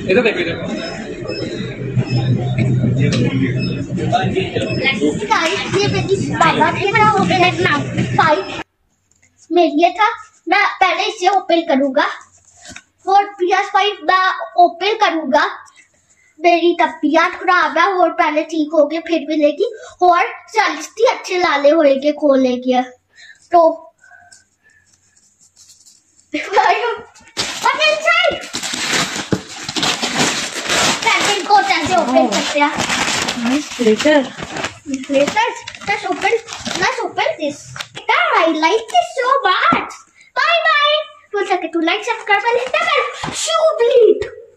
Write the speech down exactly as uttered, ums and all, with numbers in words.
इधर देखो इधर। ये मेरी बाबा की बड़ा ओपन है ना फाइव में ये था। मैं पहले इसे ओपन करूंगा और पी एस फाइव मैं ओपन करूंगा। मेरी तबीयत खराब है और पहले ठीक हो गई फिर मिलेगी और चालीस अच्छे लाले होएंगे खोलेंगे तो को कैसे ओपन करते हैं? Nice glitter. Glitters. Let's open. Let's open this. I like this so much. Bye bye. Don't forget to like, subscribe, and hit the bell. Shoe bleed.